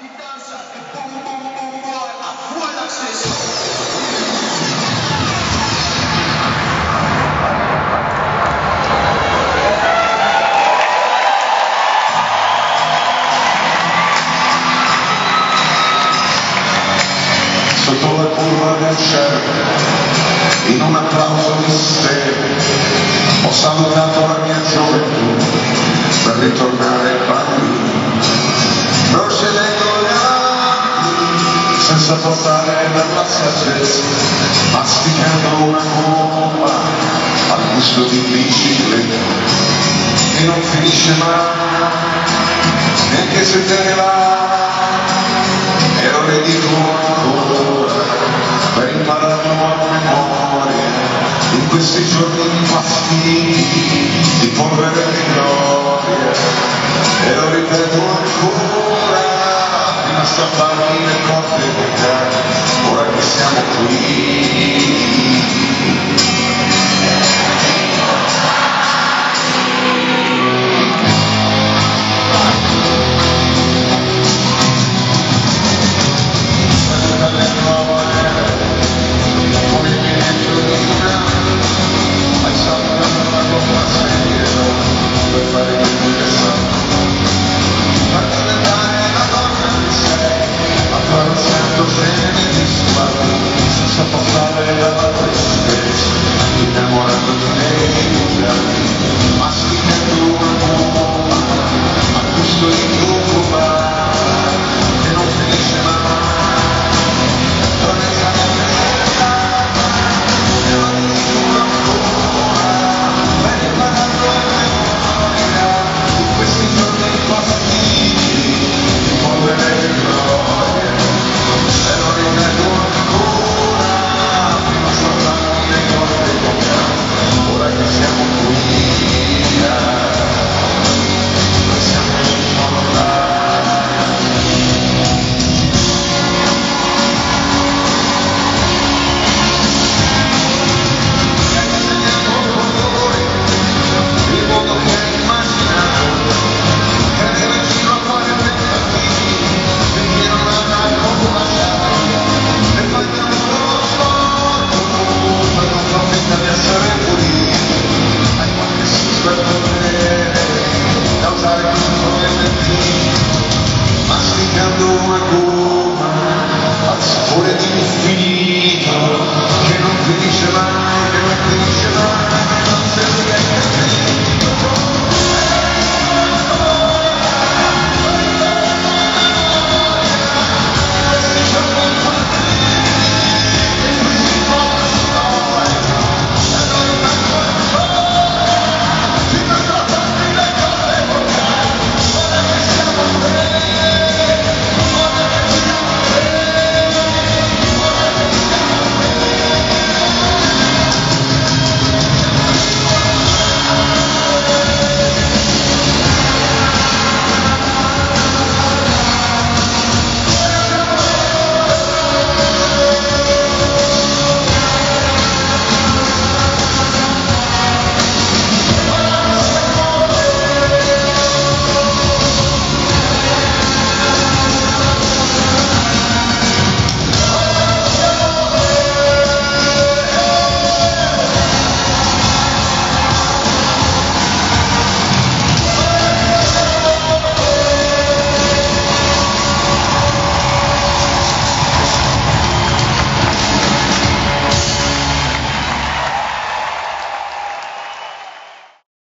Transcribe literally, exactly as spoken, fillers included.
Sotto la curva del cielo, in un applauso mistero, ho salutato la mia gioventù per ritornare bambino, procedendo gli anni senza portare per la saggezza, masticando una bomba al gusto di bicicletta, e non finisce mai, neanche se te ne va, e lo ridico ancora per impararlo a memoria in questi giorni di fastidi, di polvere e di gloria, e lo ripeto ancora fino a strapparmi le corde dei cani, ora che siamo qui. Senza passare